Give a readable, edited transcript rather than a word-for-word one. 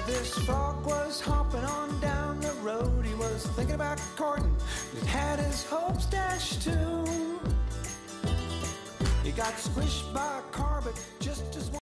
This frog was hopping on down the road. He was thinking about courting, but had his hopes dashed too. He got squished by a car, but just as